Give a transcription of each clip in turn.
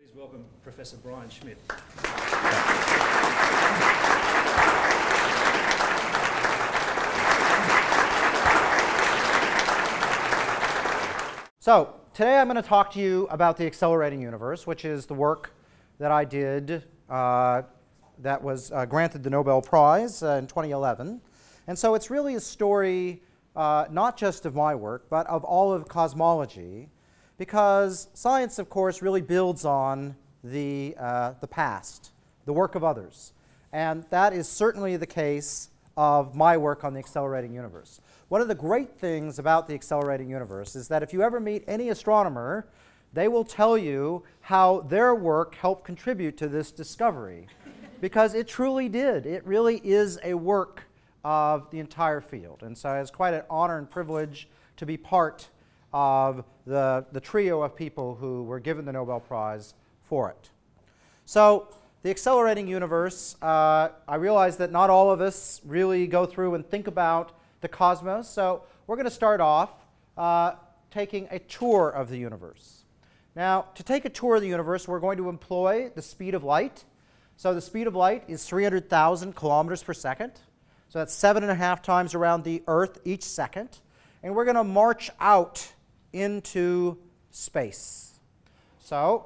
Please welcome Professor Brian Schmidt. So today I'm going to talk to you about the accelerating universe, which is the work that I did that was granted the Nobel Prize in 2011. And so it's really a story not just of my work, but of all of cosmology, because science, of course, really builds on the past, the work of others. And that is certainly the case of my work on the accelerating universe. One of the great things about the accelerating universe is that if you ever meet any astronomer, they will tell you how their work helped contribute to this discovery, because it truly did. It really is a work of the entire field. And so it's quite an honor and privilege to be part of the trio of people who were given the Nobel Prize for it. So the accelerating universe, I realize that not all of us really go through and think about the cosmos, so we're going to start off taking a tour of the universe. Now, to take a tour of the universe, we're going to employ the speed of light. So the speed of light is 300,000 kilometers per second. So that's 7.5 times around the Earth each second. And we're going to march out into space. So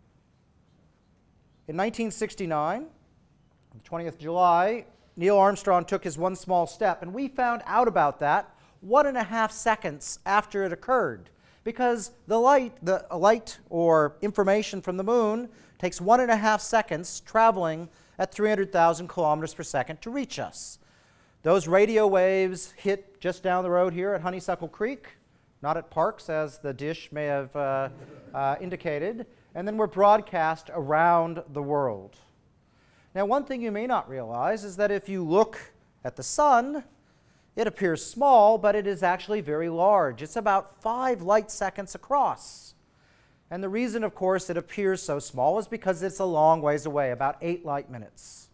in 1969, on the 20th of July, Neil Armstrong took his one small step, and we found out about that 1.5 seconds after it occurred, because the light or information from the moon takes 1.5 seconds traveling at 300,000 kilometers per second to reach us. Those radio waves hit just down the road here at Honeysuckle Creek, not at Parks, as the dish may have indicated, and then were broadcast around the world. Now, one thing you may not realize is that if you look at the sun, it appears small, but it is actually very large. It's about 5 light seconds across. And the reason, of course, it appears so small is because it's a long ways away, about 8 light minutes.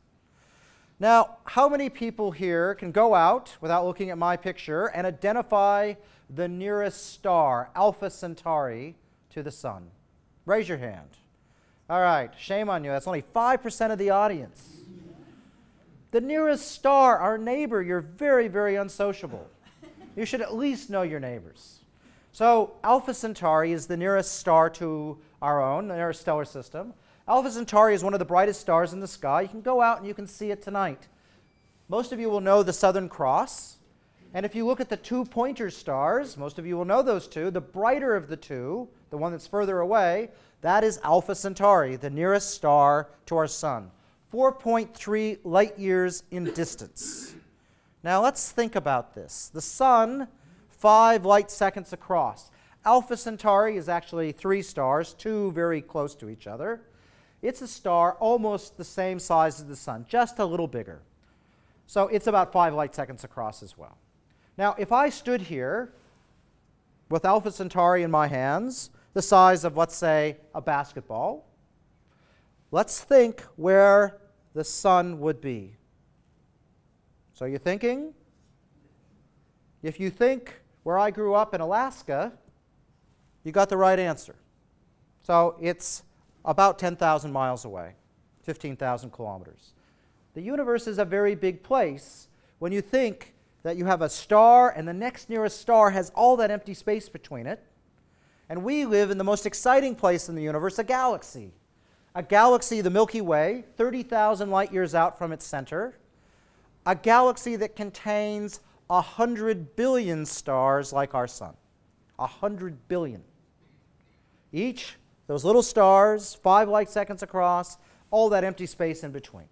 Now, how many people here can go out, without looking at my picture, and identify the nearest star, Alpha Centauri, to the sun? Raise your hand. All right, shame on you. That's only 5% of the audience. The nearest star, our neighbor, you're very, very unsociable. You should at least know your neighbors. So Alpha Centauri is the nearest star to our own, the nearest stellar system. Alpha Centauri is one of the brightest stars in the sky. You can go out and you can see it tonight. Most of you will know the Southern Cross. And if you look at the 2 pointer stars, most of you will know those two. The brighter of the two, the one that's further away, that is Alpha Centauri, the nearest star to our sun. 4.3 light years in distance. Now let's think about this. The sun, 5 light seconds across. Alpha Centauri is actually 3 stars, 2 very close to each other. It's a star almost the same size as the sun, just a little bigger. So it's about 5 light seconds across as well. Now, if I stood here with Alpha Centauri in my hands, the size of, let's say, a basketball, let's think where the sun would be. So you're thinking? If you think where I grew up in Alaska, you got the right answer. So it's about 10,000 miles away, 15,000 kilometers. The universe is a very big place when you think that you have a star and the next nearest star has all that empty space between it. And we live in the most exciting place in the universe, a galaxy. A galaxy, the Milky Way, 30,000 light years out from its center. A galaxy that contains 100 billion stars like our sun. 100 billion. Each, those little stars, 5 light seconds across, all that empty space in between.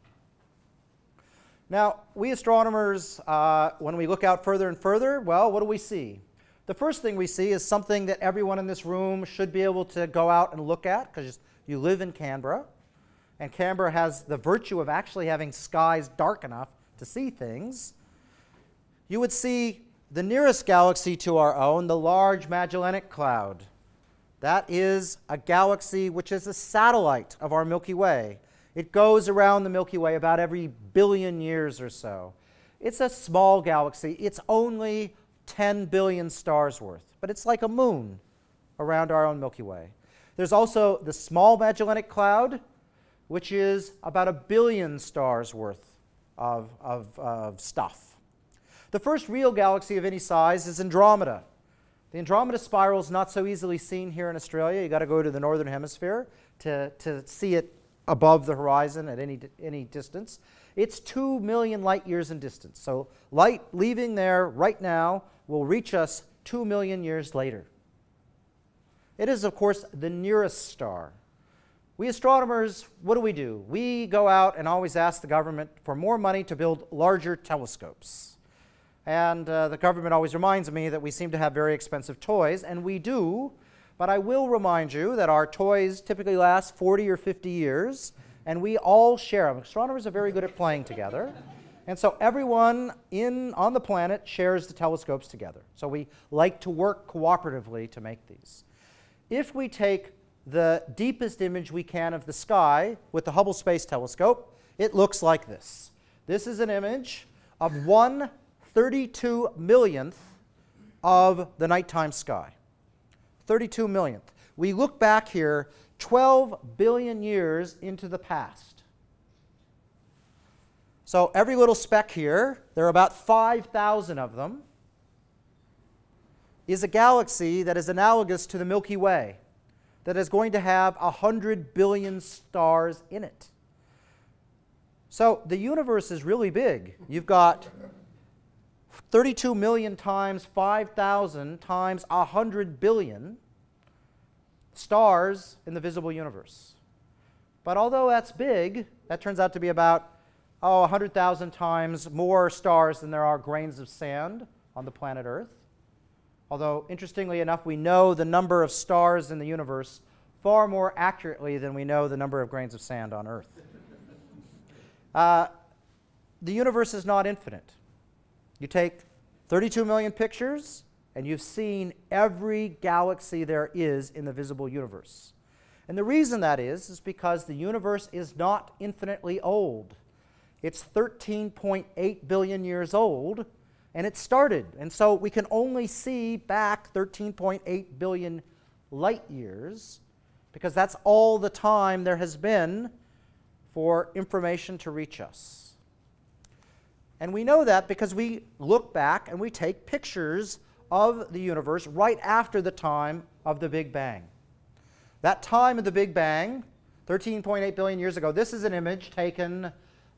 Now, we astronomers, when we look out further and further, well, what do we see? The first thing we see is something that everyone in this room should be able to go out and look at, because you live in Canberra. And Canberra has the virtue of actually having skies dark enough to see things. You would see the nearest galaxy to our own, the Large Magellanic Cloud. That is a galaxy which is a satellite of our Milky Way. It goes around the Milky Way about every billion years or so. It's a small galaxy. It's only 10 billion stars worth, but it's like a moon around our own Milky Way. There's also the Small Magellanic Cloud, which is about 1 billion stars worth of stuff. The first real galaxy of any size is Andromeda. The Andromeda spiral is not so easily seen here in Australia. You've got to go to the northern hemisphere to see it above the horizon at any distance. It's 2 million light years in distance. So light leaving there right now will reach us 2 million years later. It is, of course, the nearest star. We astronomers, what do? We go out and always ask the government for more money to build larger telescopes. And the government always reminds me that we seem to have very expensive toys, and we do. But I will remind you that our toys typically last 40 or 50 years, and we all share them. Astronomers are very good at playing together. And so everyone on the planet shares the telescopes together. So we like to work cooperatively to make these. If we take the deepest image we can of the sky with the Hubble Space Telescope, it looks like this. This is an image of 1/32 millionth of the nighttime sky. 32 millionth. We look back here 12 billion years into the past. So every little speck here, there are about 5,000 of them, is a galaxy that is analogous to the Milky Way, that is going to have 100 billion stars in it. So the universe is really big. You've got 32 million times 5,000 times 100 billion stars in the visible universe. But although that's big, that turns out to be about 100,000 times more stars than there are grains of sand on the planet Earth. Although, interestingly enough, we know the number of stars in the universe far more accurately than we know the number of grains of sand on Earth. The universe is not infinite. You take 32 million pictures, and you've seen every galaxy there is in the visible universe. And the reason that is because the universe is not infinitely old. It's 13.8 billion years old, and it started. And so we can only see back 13.8 billion light years, because that's all the time there has been for information to reach us. And we know that because we look back and we take pictures of the universe right after the time of the Big Bang. That time of the Big Bang, 13.8 billion years ago, this is an image taken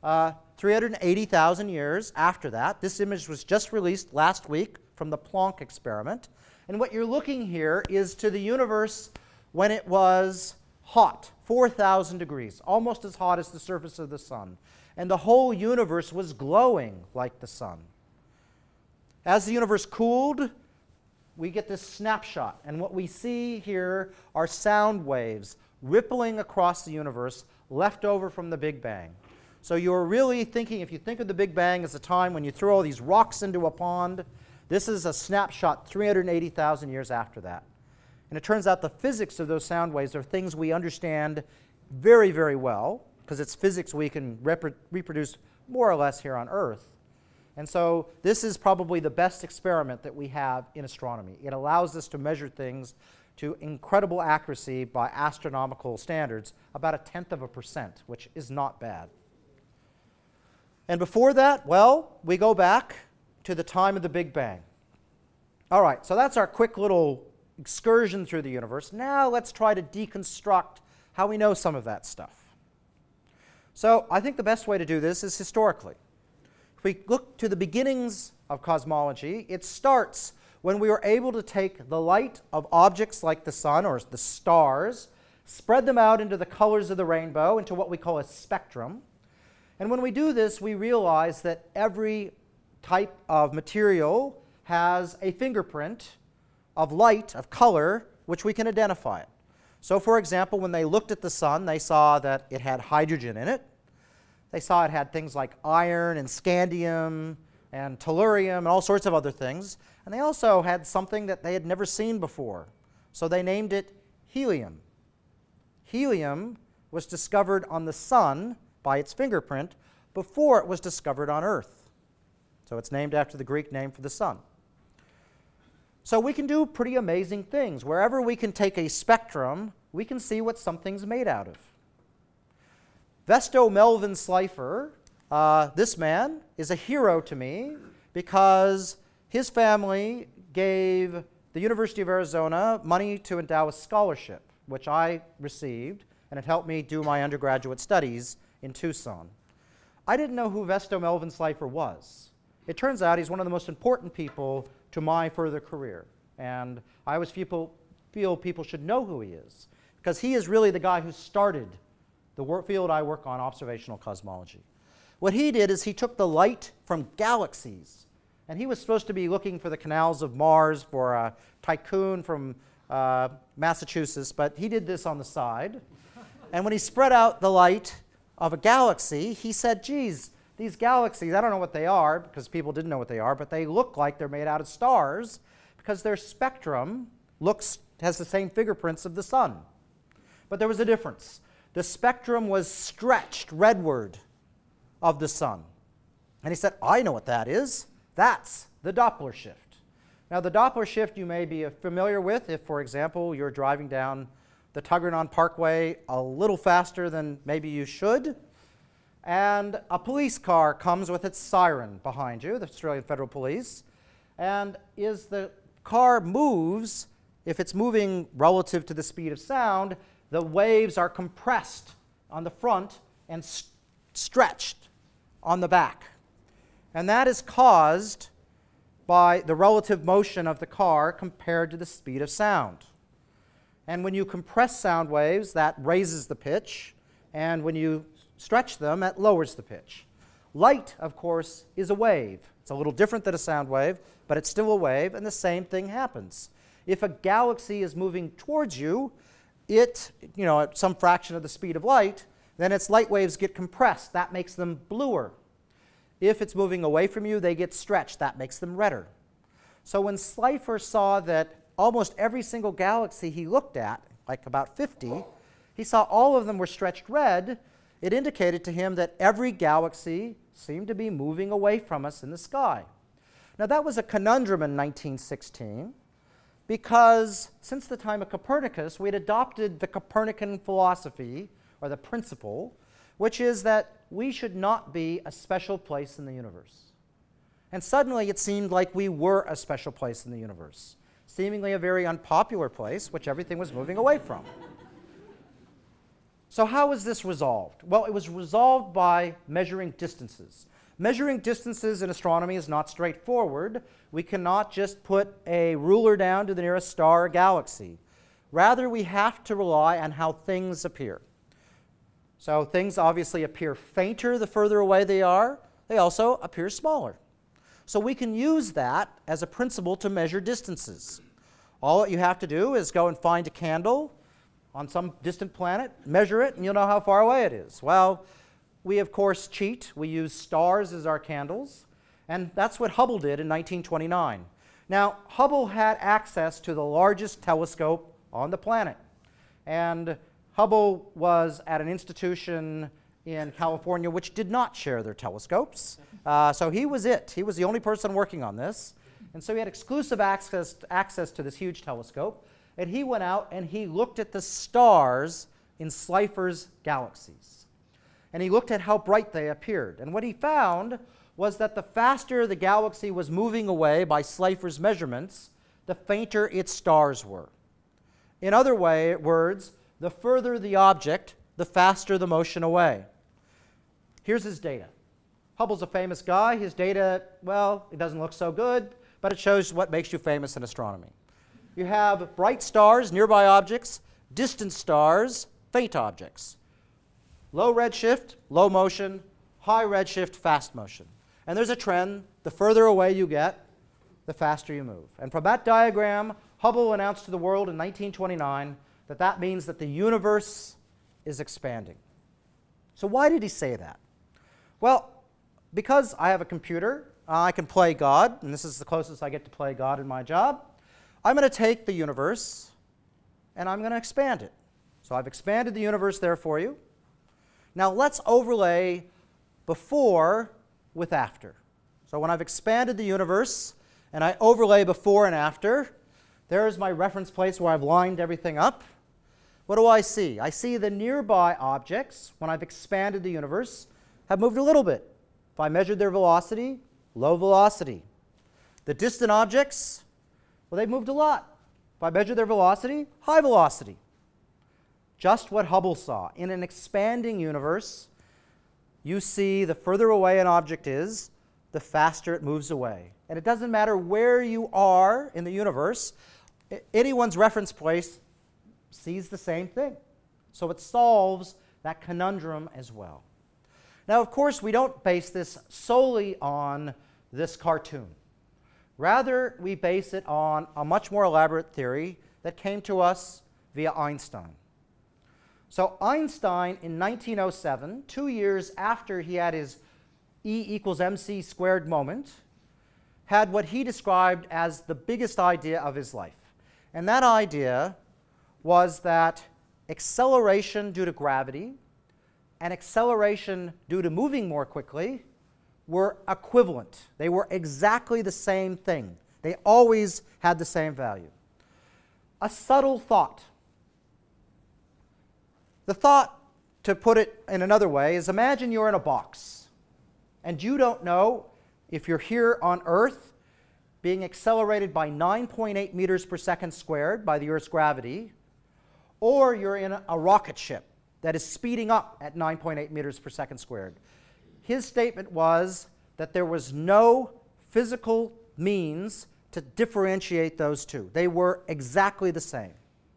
380,000 years after that. This image was just released last week from the Planck experiment. And what you're looking here is to the universe when it was hot, 4,000 degrees, almost as hot as the surface of the sun. And the whole universe was glowing like the sun. As the universe cooled, we get this snapshot. And what we see here are sound waves rippling across the universe left over from the Big Bang. So you're really thinking, if you think of the Big Bang as a time when you throw all these rocks into a pond, this is a snapshot 380,000 years after that. And it turns out the physics of those sound waves are things we understand very, very well, because it's physics we can reproduce more or less here on Earth. And so this is probably the best experiment that we have in astronomy. It allows us to measure things to incredible accuracy by astronomical standards, about 0.1%, which is not bad. And before that, well, we go back to the time of the Big Bang. All right, so that's our quick little excursion through the universe. Now let's try to deconstruct how we know some of that stuff. So I think the best way to do this is historically. If we look to the beginnings of cosmology, it starts when we were able to take the light of objects like the sun or the stars, spread them out into the colors of the rainbow, into what we call a spectrum. And when we do this, we realize that every type of material has a fingerprint of light, of color, which we can identify it. So for example, when they looked at the sun, they saw that it had hydrogen in it. They saw it had things like iron and scandium and tellurium and all sorts of other things. And they also had something that they had never seen before. So they named it helium. Helium was discovered on the sun by its fingerprint before it was discovered on Earth. So it's named after the Greek name for the sun. So we can do pretty amazing things. Wherever we can take a spectrum, we can see what something's made out of. Vesto Melvin Slipher, this man, is a hero to me because his family gave the University of Arizona money to endow a scholarship, which I received, and it helped me do my undergraduate studies in Tucson. I didn't know who Vesto Melvin Slipher was. It turns out he's one of the most important people to my further career, and I always feel people should know who he is, because he is really the guy who started the field I work on, observational cosmology. What he did is he took the light from galaxies, and he was supposed to be looking for the canals of Mars for a tycoon from Massachusetts, but he did this on the side. And when he spread out the light of a galaxy, he said, geez, these galaxies, I don't know what they are, because people didn't know what they are, but they look like they're made out of stars, because their spectrum has the same fingerprints of the sun. But there was a difference. The spectrum was stretched redward of the sun. And he said, I know what that is. That's the Doppler shift. Now, the Doppler shift you may be familiar with if, for example, you're driving down the Tuggeranong Parkway a little faster than maybe you should, and a police car comes with its siren behind you, the Australian Federal Police, and as the car moves, if it's moving relative to the speed of sound, the waves are compressed on the front and stretched on the back. And that is caused by the relative motion of the car compared to the speed of sound. And when you compress sound waves, that raises the pitch, and when you stretch them, that lowers the pitch. Light, of course, is a wave. It's a little different than a sound wave, but it's still a wave, and the same thing happens. If a galaxy is moving towards you, at some fraction of the speed of light, then its light waves get compressed. That makes them bluer. If it's moving away from you, they get stretched. That makes them redder. So when Slipher saw that almost every single galaxy he looked at, like about 50, he saw all of them were stretched red, it indicated to him that every galaxy seemed to be moving away from us in the sky. Now, that was a conundrum in 1916, because since the time of Copernicus, we had adopted the Copernican philosophy, or the principle, which is that we should not be a special place in the universe. And suddenly it seemed like we were a special place in the universe, seemingly a very unpopular place, which everything was moving away from. So how was this resolved? Well, it was resolved by measuring distances. Measuring distances in astronomy is not straightforward. We cannot just put a ruler down to the nearest star or galaxy. Rather, we have to rely on how things appear. So things obviously appear fainter the further away they are. They also appear smaller. So we can use that as a principle to measure distances. All that you have to do is go and find a candle on some distant planet, measure it, and you'll know how far away it is. Well, we of course cheat. We use stars as our candles, and that's what Hubble did in 1929. Now, Hubble had access to the largest telescope on the planet, and Hubble was at an institution in California which did not share their telescopes. So he was it. He was the only person working on this. And so he had exclusive access to this huge telescope. And he went out and he looked at the stars in Slipher's galaxies. And he looked at how bright they appeared. And what he found was that the faster the galaxy was moving away by Slipher's measurements, the fainter its stars were. In other words, the further the object, the faster the motion away. Here's his data. Hubble's a famous guy. His data, well, it doesn't look so good, but it shows what makes you famous in astronomy. You have bright stars, nearby objects, distant stars, faint objects. Low redshift, low motion, high redshift, fast motion. And there's a trend. The further away you get, the faster you move. And from that diagram, Hubble announced to the world in 1929 that that means that the universe is expanding. So why did he say that? Well, because I have a computer, I can play God, and this is the closest I get to play God in my job. I'm going to take the universe, and I'm going to expand it. So I've expanded the universe there for you. Now let's overlay before with after. So when I've expanded the universe, and I overlay before and after, There's my reference place where I've lined everything up. What do I see? I see the nearby objects, when I've expanded the universe, have moved a little bit. If I measured their velocity, low velocity. The distant objects, well, they've moved a lot. If I measure their velocity, high velocity. Just what Hubble saw. In an expanding universe, you see the further away an object is, the faster it moves away. And it doesn't matter where you are in the universe, anyone's reference place sees the same thing. So it solves that conundrum as well. Now, of course, we don't base this solely on this cartoon. Rather, we base it on a much more elaborate theory that came to us via Einstein. So Einstein, in 1907, 2 years after he had his E equals mc squared moment, had what he described as the biggest idea of his life. And that idea was that acceleration due to gravity and acceleration due to moving more quickly were equivalent. They were exactly the same thing. They always had the same value. A subtle thought. The thought, to put it in another way, is imagine you're in a box and you don't know if you're here on Earth being accelerated by 9.8 meters per second squared by the Earth's gravity, or you're in a rocket ship that is speeding up at 9.8 meters per second squared. His statement was that there was no physical means to differentiate those two. They were exactly the same.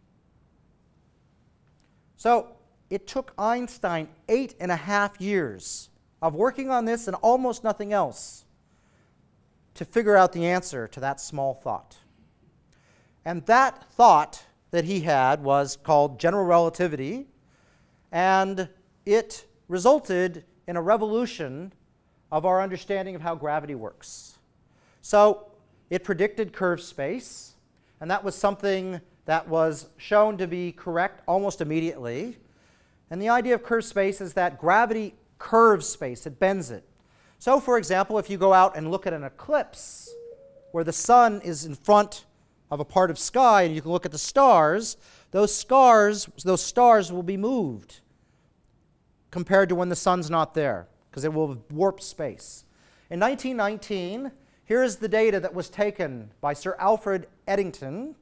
So it took Einstein 8.5 years of working on this and almost nothing else to figure out the answer to that small thought. And that thought that he had was called general relativity, and it resulted in a revolution of our understanding of how gravity works. So it predicted curved space, and that was something that was shown to be correct almost immediately. And the idea of curved space is that gravity curves space, it bends it. So for example, if you go out and look at an eclipse where the sun is in front of a part of sky and you can look at the stars, those stars will be moved compared to when the sun's not there, because it will warp space. In 1919, here is the data that was taken by Sir Arthur Eddington,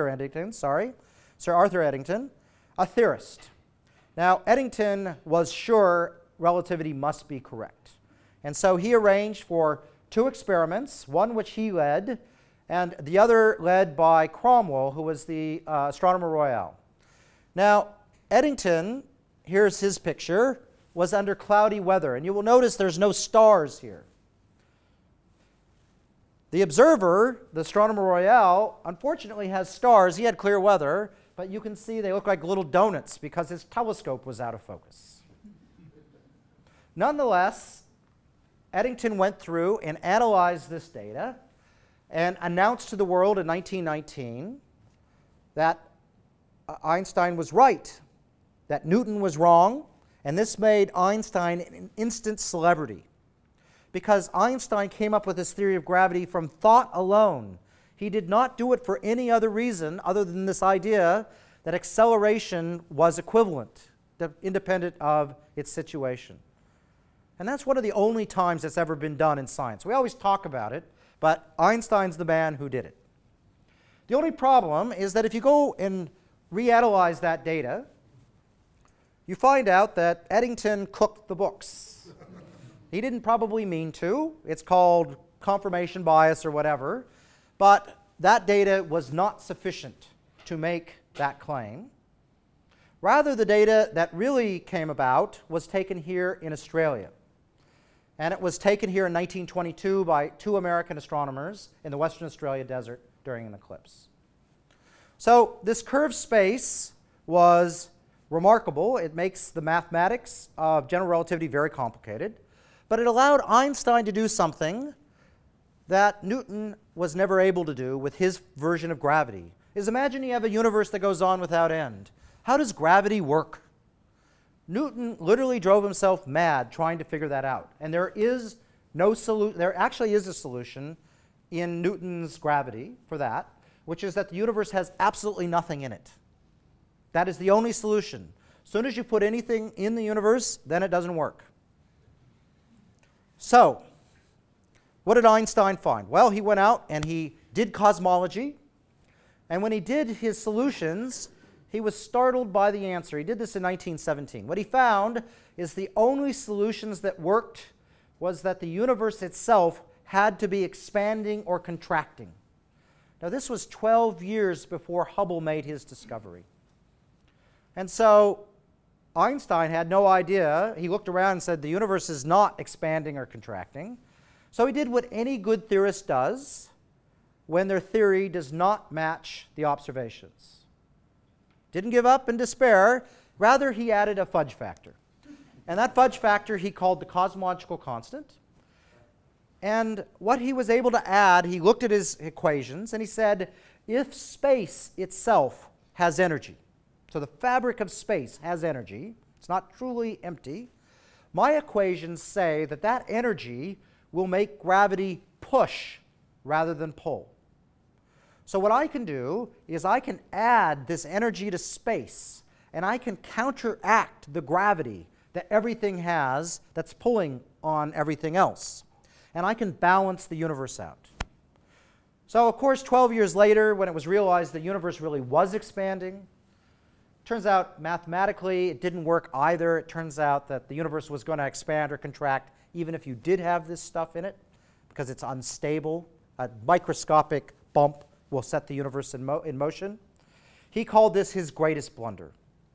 a theorist. Now, Eddington was sure relativity must be correct. And so he arranged for 2 experiments, one which he led, and the other led by Cromwell, who was the astronomer royal. Now, Eddington, here's his picture, was under cloudy weather. And you will notice there's no stars here. The observer, the astronomer royal, unfortunately has stars. He had clear weather, but you can see they look like little donuts because his telescope was out of focus. Nonetheless, Eddington went through and analyzed this data and announced to the world in 1919 that Einstein was right, that Newton was wrong, and this made Einstein an instant celebrity because Einstein came up with this theory of gravity from thought alone. He did not do it for any other reason other than this idea that acceleration was equivalent, independent of its situation. And that's one of the only times it's ever been done in science. We always talk about it, but Einstein's the man who did it. The only problem is that if you go and reanalyze that data, you find out that Eddington cooked the books. He didn't probably mean to. It's called confirmation bias or whatever. But that data was not sufficient to make that claim. Rather, the data that really came about was taken here in Australia. And it was taken here in 1922 by 2 American astronomers in the Western Australia desert during an eclipse. So this curved space was remarkable. It makes the mathematics of general relativity very complicated. But it allowed Einstein to do something that Newton was never able to do with his version of gravity. Is imagine you have a universe that goes on without end. How does gravity work? Newton literally drove himself mad trying to figure that out. And there is no solution. There actually is a solution in Newton's gravity for that, which is that the universe has absolutely nothing in it. That is the only solution. As soon as you put anything in the universe, then it doesn't work. So, what did Einstein find? Well, he went out and he did cosmology. And when he did his solutions, he was startled by the answer. He did this in 1917. What he found is the only solutions that worked was that the universe itself had to be expanding or contracting. Now, this was 12 years before Hubble made his discovery. And so Einstein had no idea. He looked around and said, the universe is not expanding or contracting. So he did what any good theorist does when their theory does not match the observations. Didn't give up in despair. Rather, he added a fudge factor. And that fudge factor he called the cosmological constant. And what he was able to add, he looked at his equations and he said, if space itself has energy, so the fabric of space has energy, it's not truly empty, my equations say that that energy will make gravity push rather than pull. So what I can do is I can add this energy to space, and I can counteract the gravity that everything has that's pulling on everything else. And I can balance the universe out. So of course, 12 years later, when it was realized the universe really was expanding, turns out mathematically it didn't work either. It turns out that the universe was going to expand or contract even if you did have this stuff in it, because it's unstable. A microscopic bump will set the universe in motion. He called this his greatest blunder.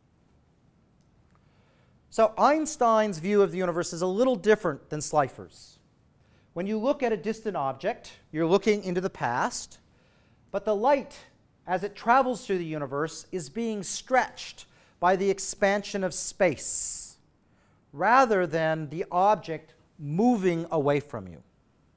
So Einstein's view of the universe is a little different than Slipher's. When you look at a distant object, you're looking into the past, but the light, as it travels through the universe, is being stretched by the expansion of space, rather than the object moving away from you.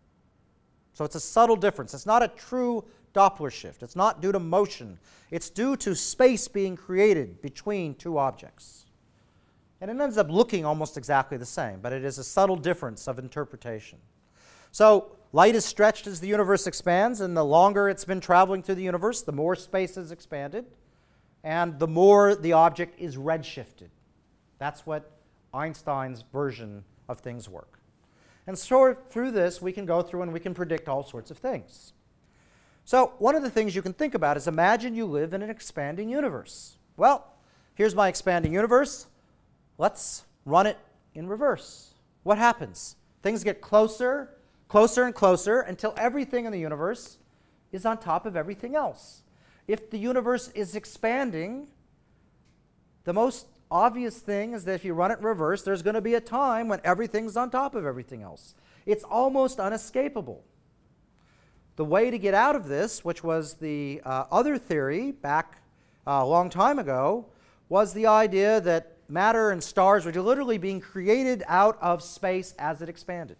So it's a subtle difference. It's not a true Doppler shift. It's not due to motion. It's due to space being created between two objects. And it ends up looking almost exactly the same, but it is a subtle difference of interpretation. So light is stretched as the universe expands, and the longer it's been traveling through the universe, the more space is expanded, and the more the object is redshifted. That's what Einstein's version of things work. And so through this, we can go through and we can predict all sorts of things. So one of the things you can think about is imagine you live in an expanding universe. Well, here's my expanding universe. Let's run it in reverse. What happens? Things get closer, closer and closer until everything in the universe is on top of everything else. If the universe is expanding, the most obvious thing is that if you run it in reverse, there's going to be a time when everything's on top of everything else. It's almost unescapable. The way to get out of this, which was the other theory back a long time ago, was the idea that matter and stars were literally being created out of space as it expanded.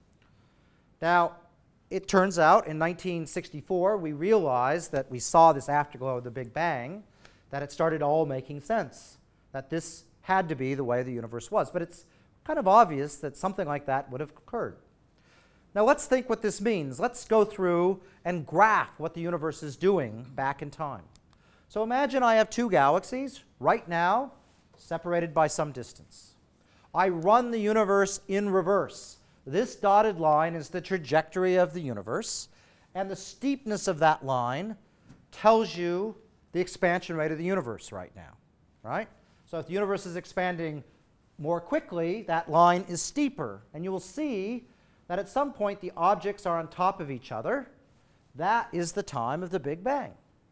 Now, it turns out in 1964, we realized that we saw this afterglow of the Big Bang, that it started all making sense, that this had to be the way the universe was. But it's kind of obvious that something like that would have occurred. Now let's think what this means. Let's go through and graph what the universe is doing back in time. So imagine I have two galaxies right now, separated by some distance. I run the universe in reverse. This dotted line is the trajectory of the universe, and the steepness of that line tells you the expansion rate of the universe right now, right? So if the universe is expanding more quickly, that line is steeper, and you will see that at some point the objects are on top of each other. That is the time of the Big Bang.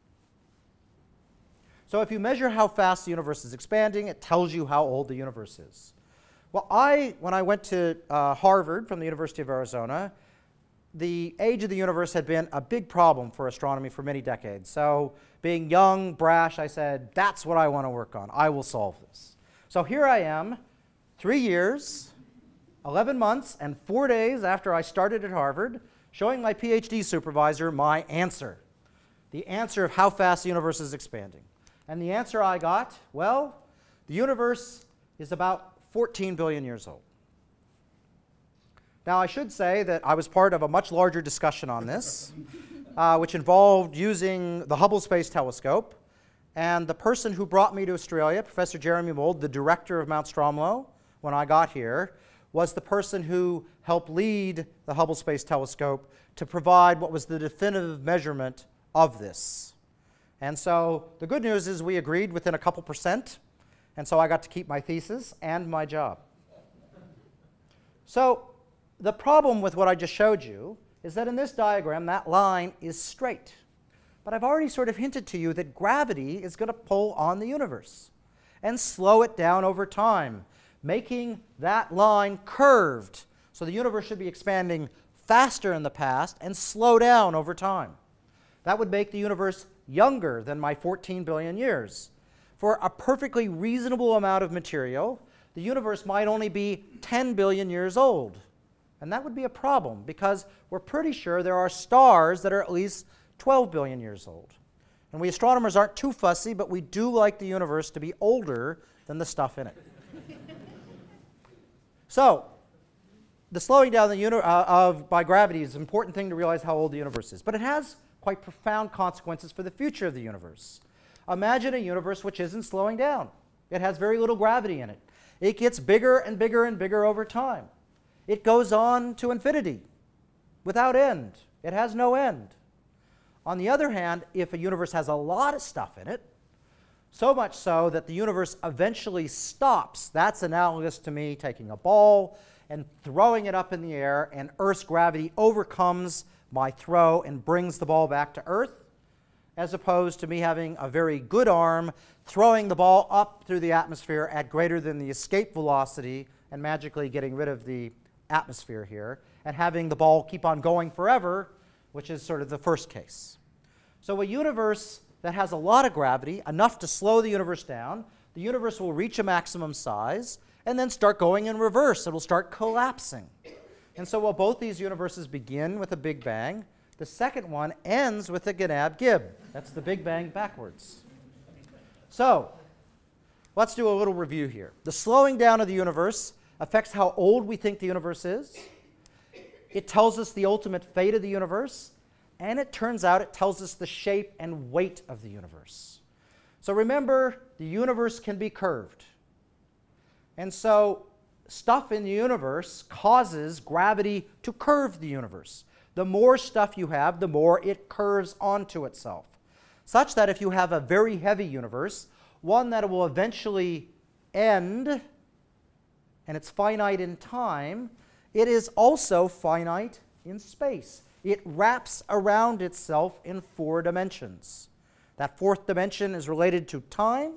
So if you measure how fast the universe is expanding, it tells you how old the universe is. Well, when I went to Harvard from the University of Arizona, the age of the universe had been a big problem for astronomy for many decades. So being young, brash, I said, that's what I want to work on. I will solve this. So here I am, 3 years, 11 months, and 4 days after I started at Harvard, showing my PhD supervisor my answer, the answer of how fast the universe is expanding. And the answer I got, well, the universe is about 14 billion years old. Now, I should say that I was part of a much larger discussion on this. which involved using the Hubble Space Telescope. And the person who brought me to Australia, Professor Jeremy Mould, the director of Mount Stromlo when I got here, was the person who helped lead the Hubble Space Telescope to provide what was the definitive measurement of this. And so the good news is we agreed within a couple percent, and so I got to keep my thesis and my job. So the problem with what I just showed you is that in this diagram, that line is straight. But I've already sort of hinted to you that gravity is going to pull on the universe and slow it down over time, making that line curved. So the universe should be expanding faster in the past and slow down over time. That would make the universe younger than my 14 billion years. For a perfectly reasonable amount of material, the universe might only be 10 billion years old. And that would be a problem because we're pretty sure there are stars that are at least 12 billion years old. And we astronomers aren't too fussy, but we do like the universe to be older than the stuff in it. So the slowing down by gravity is an important thing to realize how old the universe is. But it has quite profound consequences for the future of the universe. Imagine a universe which isn't slowing down. It has very little gravity in it. It gets bigger and bigger and bigger over time. It goes on to infinity without end. It has no end. On the other hand, if a universe has a lot of stuff in it, so much so that the universe eventually stops, that's analogous to me taking a ball and throwing it up in the air, and Earth's gravity overcomes my throw and brings the ball back to Earth, as opposed to me having a very good arm, throwing the ball up through the atmosphere at greater than the escape velocity and magically getting rid of the atmosphere here, and having the ball keep on going forever, which is sort of the first case. So a universe that has a lot of gravity, enough to slow the universe down, the universe will reach a maximum size and then start going in reverse. It will start collapsing. And so while both these universes begin with a Big Bang, the second one ends with a Gnab-Gib. That's the Big Bang backwards. So let's do a little review here. The slowing down of the universe affects how old we think the universe is. It tells us the ultimate fate of the universe. And it turns out it tells us the shape and weight of the universe. So remember, the universe can be curved. And so stuff in the universe causes gravity to curve the universe. The more stuff you have, the more it curves onto itself. Such that if you have a very heavy universe, one that will eventually end, and it's finite in time, it is also finite in space. It wraps around itself in 4 dimensions. That 4th dimension is related to time.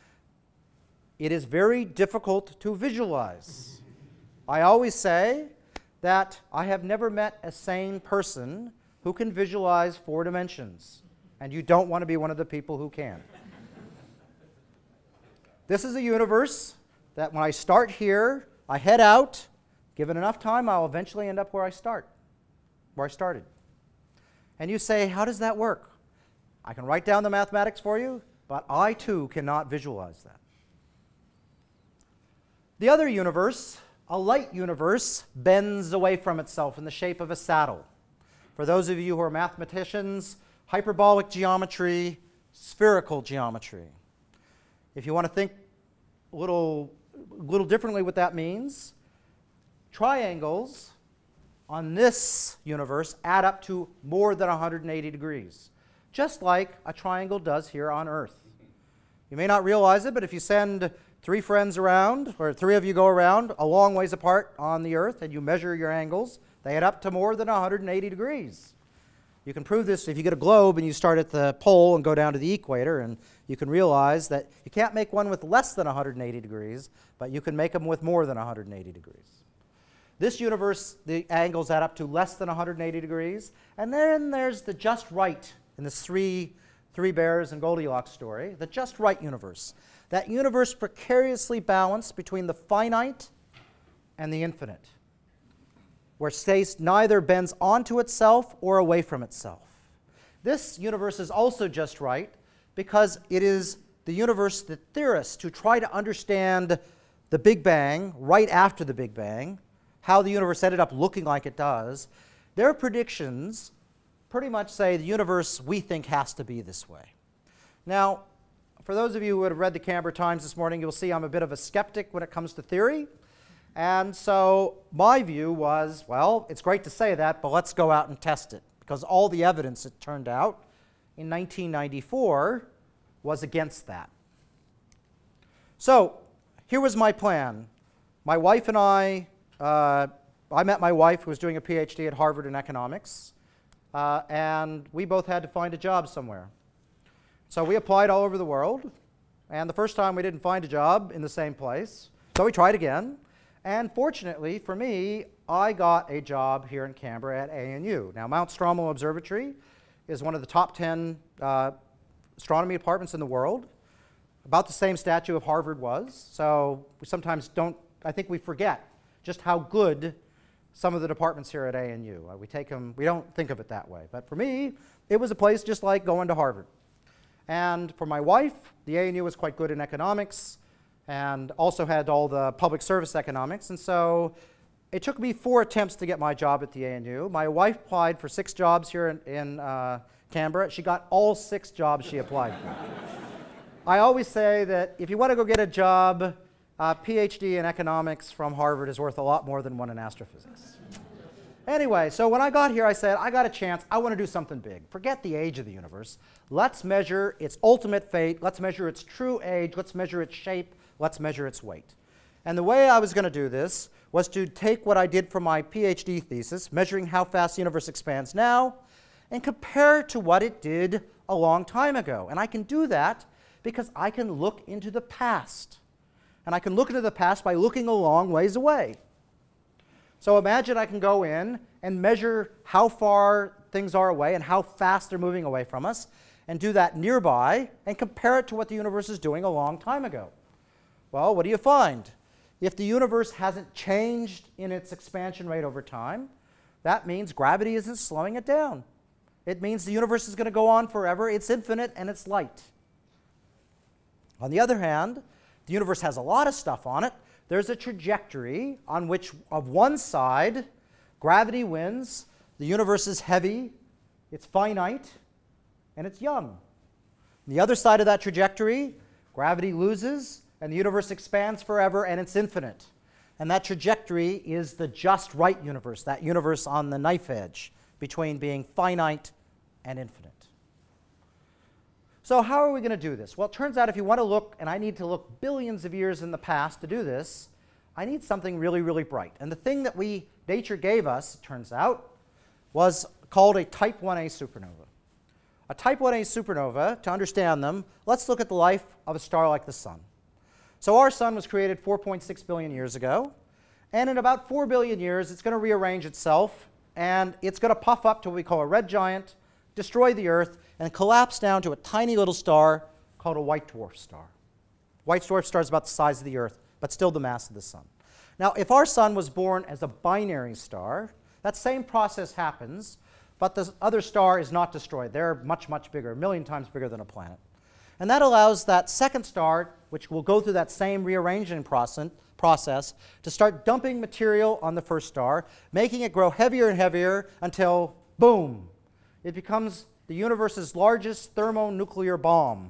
It is very difficult to visualize. I always say that I have never met a sane person who can visualize 4 dimensions, and you don't want to be one of the people who can. This is a universe that when I start here, I head out. Given enough time, I'll eventually end up where I started. And you say, how does that work? I can write down the mathematics for you, but I too cannot visualize that. The other universe, a light universe, bends away from itself in the shape of a saddle. For those of you who are mathematicians, hyperbolic geometry, spherical geometry. If you want to think a little differently what that means, triangles on this universe add up to more than 180 degrees, just like a triangle does here on Earth. You may not realize it, but if you send 3 friends around, or 3 of you go around a long ways apart on the Earth, and you measure your angles, they add up to more than 180 degrees. You can prove this if you get a globe and you start at the pole and go down to the equator, and you can realize that you can't make one with less than 180 degrees, but you can make them with more than 180 degrees. This universe, the angles add up to less than 180 degrees. And then there's the just right in this three bears and Goldilocks story, the just right universe. That universe precariously balanced between the finite and the infinite, where space neither bends onto itself or away from itself. This universe is also just right because it is the universe that theorists who try to understand the Big Bang right after the Big Bang, how the universe ended up looking like it does, their predictions pretty much say the universe we think has to be this way. Now, for those of you who would have read the Canberra Times this morning, you'll see I'm a bit of a skeptic when it comes to theory. And so my view was, well, it's great to say that, but let's go out and test it. Because all the evidence, it turned out, in 1994 was against that. So here was my plan. My wife and I met my wife who was doing a PhD at Harvard in economics, and we both had to find a job somewhere. So we applied all over the world, and the first time we didn't find a job in the same place, so we tried again. And fortunately for me, I got a job here in Canberra at ANU. Now, Mount Stromlo Observatory is one of the top 10 astronomy departments in the world, about the same stature of Harvard was. So we sometimes don't, I think we forget just how good some of the departments here at ANU. We don't think of it that way. But for me, it was a place just like going to Harvard. And for my wife, the ANU was quite good in economics and also had all the public service economics. And so it took me 4 attempts to get my job at the ANU. My wife applied for 6 jobs here in Canberra. She got all 6 jobs she applied for. I always say that if you want to go get a job, a PhD in economics from Harvard is worth a lot more than one in astrophysics. Anyway, so when I got here, I said, I got a chance. I want to do something big. Forget the age of the universe. Let's measure its ultimate fate. Let's measure its true age. Let's measure its shape. Let's measure its weight. And the way I was going to do this was to take what I did for my PhD thesis, measuring how fast the universe expands now, and compare it to what it did a long time ago. And I can do that because I can look into the past. And I can look into the past by looking a long ways away. So imagine I can go in and measure how far things are away and how fast they're moving away from us, and do that nearby and compare it to what the universe is doing a long time ago. Well, what do you find? If the universe hasn't changed in its expansion rate over time, that means gravity isn't slowing it down. It means the universe is going to go on forever. It's infinite and it's light. On the other hand, the universe has a lot of stuff on it. There's a trajectory on which, of one side, gravity wins, the universe is heavy, it's finite, and it's young. On the other side of that trajectory, gravity loses, and the universe expands forever, and it's infinite. And that trajectory is the just right universe, that universe on the knife edge between being finite and infinite. So how are we going to do this? Well, it turns out if you want to look, and I need to look billions of years in the past to do this, I need something really, really bright. And the thing that nature gave us, it turns out, was called a type 1a supernova. A type 1a supernova, to understand them, let's look at the life of a star like the Sun. So our Sun was created 4.6 billion years ago, and in about 4 billion years, it's going to rearrange itself, and it's going to puff up to what we call a red giant, destroy the Earth, and collapse down to a tiny little star called a white dwarf star. White dwarf star is about the size of the Earth, but still the mass of the Sun. Now, if our Sun was born as a binary star, that same process happens, but the other star is not destroyed. They're much, much bigger, 1 million times bigger than a planet. And that allows that second star, which will go through that same rearranging process, to start dumping material on the first star, making it grow heavier and heavier until, boom, it becomes the universe's largest thermonuclear bomb.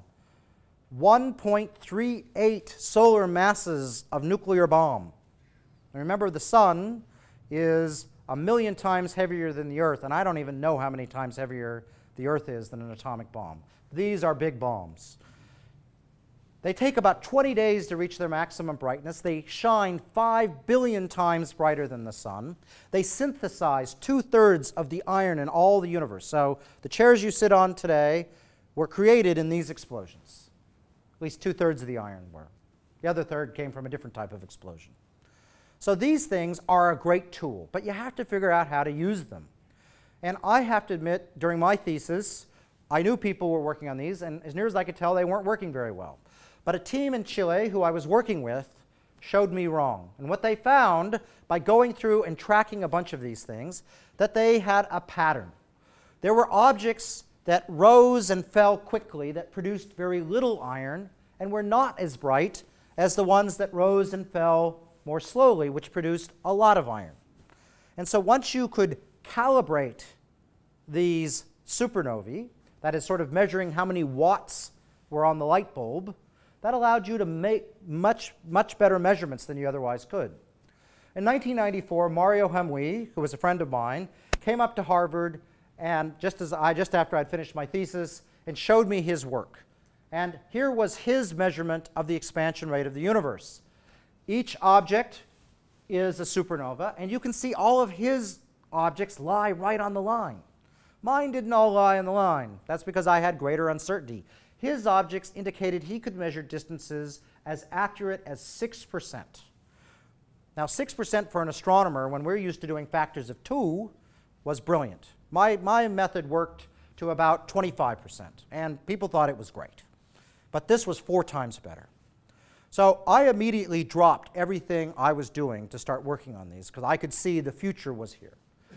1.38 solar masses of nuclear bomb. And remember, the Sun is 1 million times heavier than the Earth, and I don't even know how many times heavier the Earth is than an atomic bomb. These are big bombs. They take about 20 days to reach their maximum brightness. They shine 5 billion times brighter than the Sun. They synthesize 2/3 of the iron in all the universe. So the chairs you sit on today were created in these explosions. At least 2/3 of the iron were. The other third came from a different type of explosion. So these things are a great tool, but you have to figure out how to use them. And I have to admit, during my thesis, I knew people were working on these, and as near as I could tell, they weren't working very well. But a team in Chile who I was working with showed me wrong. And what they found, by going through and tracking a bunch of these things, that they had a pattern. There were objects that rose and fell quickly that produced very little iron and were not as bright as the ones that rose and fell more slowly, which produced a lot of iron. And so once you could calibrate these supernovae, that is sort of measuring how many watts were on the light bulb, that allowed you to make much better measurements than you otherwise could. In 1994, Mario Hemui, who was a friend of mine, came up to Harvard and just after I'd finished my thesis, and showed me his work. And here was his measurement of the expansion rate of the universe. Each object is a supernova, and you can see all of his objects lie right on the line. Mine didn't all lie on the line. That's because I had greater uncertainty. His objects indicated he could measure distances as accurate as 6%. Now, 6% for an astronomer, when we're used to doing factors of 2, was brilliant. My method worked to about 25%, and people thought it was great. But this was 4 times better. So I immediately dropped everything I was doing to start working on these, because I could see the future was here.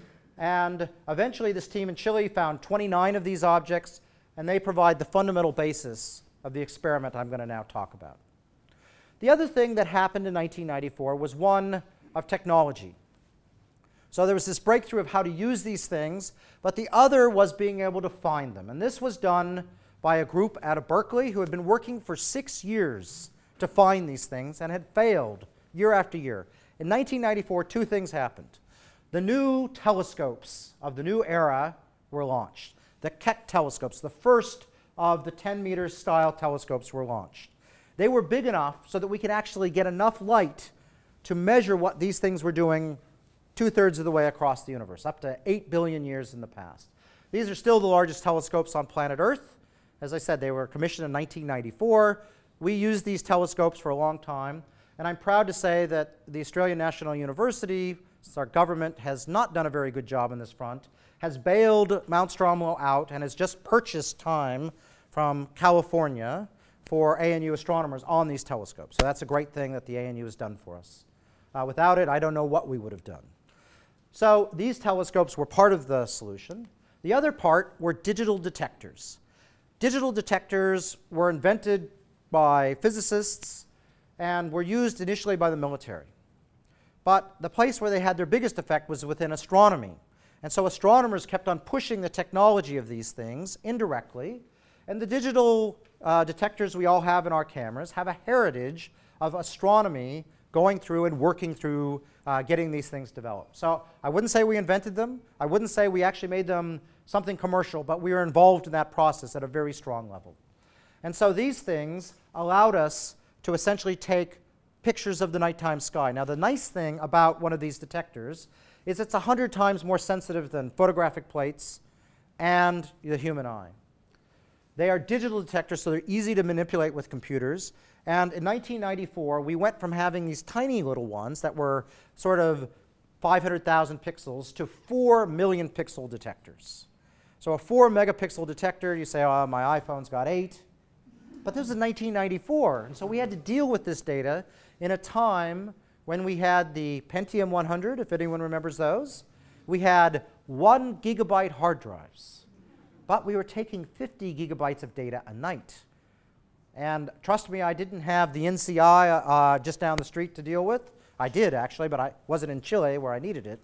And eventually this team in Chile found 29 of these objects, and they provide the fundamental basis of the experiment I'm going to now talk about. The other thing that happened in 1994 was one of technology. So there was this breakthrough of how to use these things, but the other was being able to find them. And this was done by a group out of Berkeley who had been working for 6 years to find these things and had failed year after year. In 1994, 2 things happened. The new telescopes of the new era were launched. The Keck telescopes, the first of the 10-meter style telescopes, were launched. They were big enough so that we could actually get enough light to measure what these things were doing 2/3 of the way across the universe, up to 8 billion years in the past. These are still the largest telescopes on planet Earth. As I said, they were commissioned in 1994. We used these telescopes for a long time, and I'm proud to say that the Australian National University, since our government has not done a very good job on this front, has bailed Mount Stromlo out and has just purchased time from California for ANU astronomers on these telescopes. So that's a great thing that the ANU has done for us. Without it, I don't know what we would have done. So these telescopes were part of the solution. The other part were digital detectors. Digital detectors were invented by physicists and were used initially by the military. But the place where they had their biggest effect was within astronomy. And so astronomers kept on pushing the technology of these things indirectly. And the digital detectors we all have in our cameras have a heritage of astronomy going through and working through getting these things developed. So I wouldn't say we invented them. I wouldn't say we actually made them something commercial, but we were involved in that process at a very strong level. And so these things allowed us to essentially take pictures of the nighttime sky. Now, the nice thing about one of these detectors is it's 100 times more sensitive than photographic plates and the human eye. They are digital detectors, so they're easy to manipulate with computers. And in 1994, we went from having these tiny little ones that were sort of 500,000 pixels to 4 million pixel detectors. So a 4 megapixel detector, you say, oh, my iPhone's got 8. But this was 1994, and so we had to deal with this data in a time when we had the Pentium 100, if anyone remembers those. We had 1 gigabyte hard drives, but we were taking 50 gigabytes of data a night. And trust me, I didn't have the NCI just down the street to deal with. I did, actually, but I wasn't in Chile where I needed it.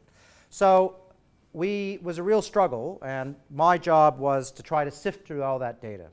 So it was a real struggle, and my job was to try to sift through all that data.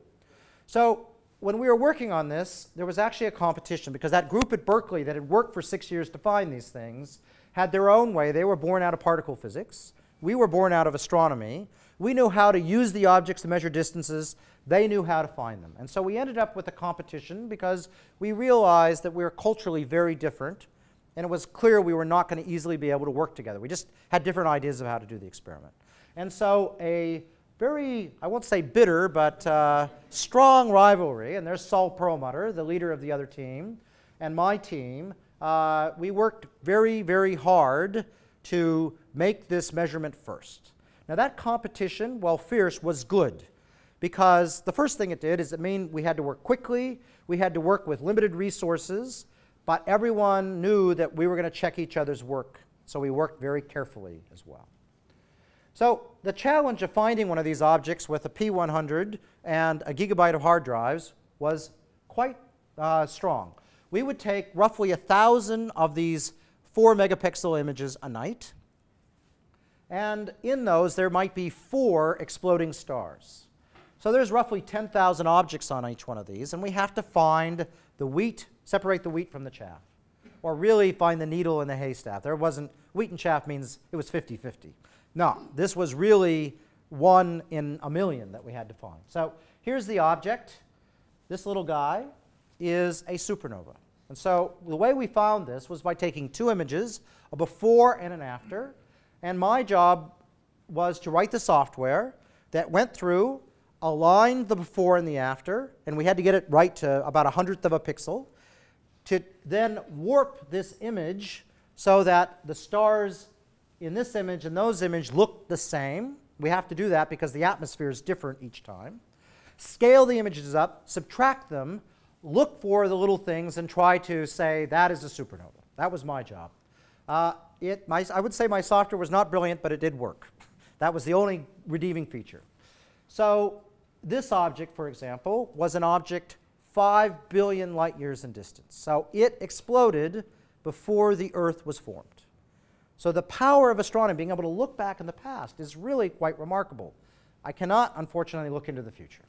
So when we were working on this, there was actually a competition, because that group at Berkeley that had worked for 6 years to find these things had their own way. They were born out of particle physics. We were born out of astronomy. We knew how to use the objects to measure distances. They knew how to find them. And so we ended up with a competition because we realized that we were culturally very different, and it was clear we were not going to easily be able to work together. We just had different ideas of how to do the experiment. And so a very, I won't say bitter, but strong rivalry, and there's Saul Perlmutter, the leader of the other team, and my team. We worked very, very hard to make this measurement first. Now that competition, while fierce, was good, because the first thing it did is it meant we had to work quickly, we had to work with limited resources, but everyone knew that we were going to check each other's work, so we worked very carefully as well. So the challenge of finding one of these objects with a P100 and a gigabyte of hard drives was quite strong. We would take roughly 1,000 of these 4 megapixel images a night, And in those, there might be 4 exploding stars. So there's roughly 10,000 objects on each one of these, and we have to find the wheat, separate the wheat from the chaff, or really find the needle in the haystack. There wasn't, wheat and chaff means it was 50-50. No, this was really 1 in a million that we had to find. So here's the object. This little guy is a supernova. And so the way we found this was by taking 2 images, a before and an after. And my job was to write the software that went through, aligned the before and the after, and we had to get it right to about 1/100th of a pixel, to then warp this image so that the stars in this image and those images look the same. We have to do that because the atmosphere is different each time. Scale the images up, subtract them, look for the little things, and try to say that is a supernova. That was my job. I would say my software was not brilliant, but it did work. That was the only redeeming feature. So this object, for example, was an object 5 billion light years in distance. So it exploded before the Earth was formed. So the power of astronomy, being able to look back in the past, is really quite remarkable. I cannot, unfortunately, look into the future.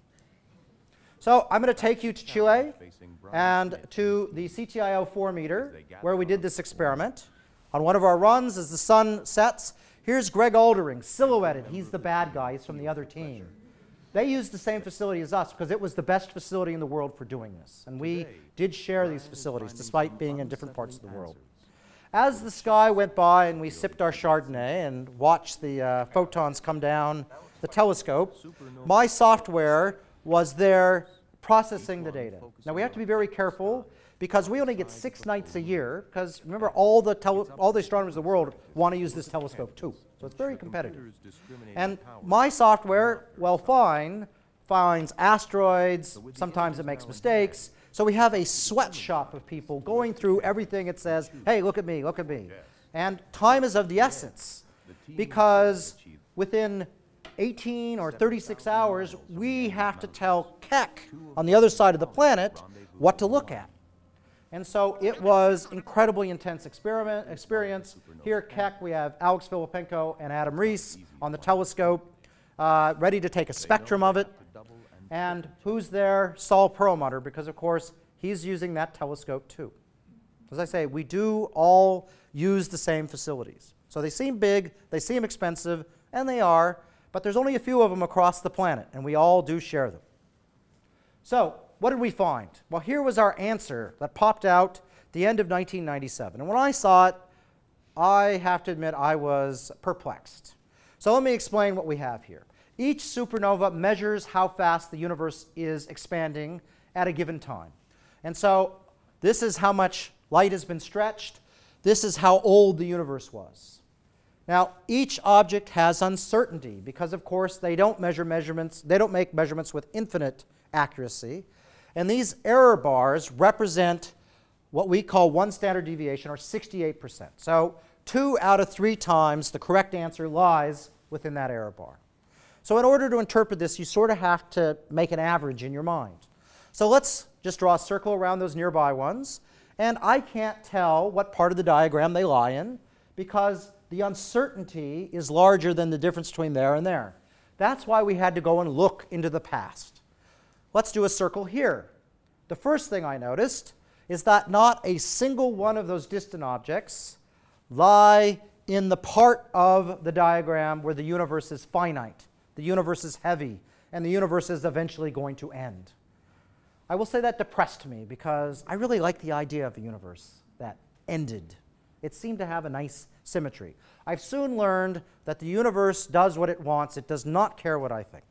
So I'm going to take you to Chile and to the CTIO 4 meter, where we did this experiment. On one of our runs, as the sun sets, here's Greg Aldering, silhouetted. He's the bad guy. He's from the other team. They used the same facility as us because it was the best facility in the world for doing this. And we did share these facilities, despite being in different parts of the world. As the sky went by and we sipped our Chardonnay and watched the photons come down the telescope, my software was there processing the data. Now we have to be very careful because we only get 6 nights a year, because remember, all the astronomers in the world want to use this telescope too. So it's very competitive. And my software, well, finds asteroids. Sometimes it makes mistakes. So we have a sweatshop of people going through everything. It says, hey, look at me, look at me. And time is of the essence, because within 18 or 36 hours, we have to tell Keck on the other side of the planet what to look at. And so it was incredibly intense experience. Here at Keck, we have Alex Filipenko and Adam Rees on the telescope, ready to take a spectrum of it. And who's there? Saul Perlmutter, because of course he's using that telescope too. As I say, we do all use the same facilities. So they seem big, they seem expensive, and they are, but there's only a few of them across the planet, and we all do share them. So what did we find? Well, here was our answer that popped out at the end of 1997. And when I saw it, I have to admit I was perplexed. So let me explain what we have here. Each supernova measures how fast the universe is expanding at a given time. And so this is how much light has been stretched. This is how old the universe was. Now, each object has uncertainty because, of course, they don't make measurements with infinite accuracy. And these error bars represent what we call 1 standard deviation, or 68%. So 2 out of 3 times the correct answer lies within that error bar. So in order to interpret this, you sort of have to make an average in your mind. So let's just draw a circle around those nearby ones. And I can't tell what part of the diagram they lie in because the uncertainty is larger than the difference between there and there. That's why we had to go and look into the past. Let's do a circle here. The first thing I noticed is that not a single one of those distant objects lie in the part of the diagram where the universe is finite, the universe is heavy, and the universe is eventually going to end. I will say that depressed me because I really like the idea of a universe that ended. It seemed to have a nice symmetry. I've soon learned that the universe does what it wants. It does not care what I think.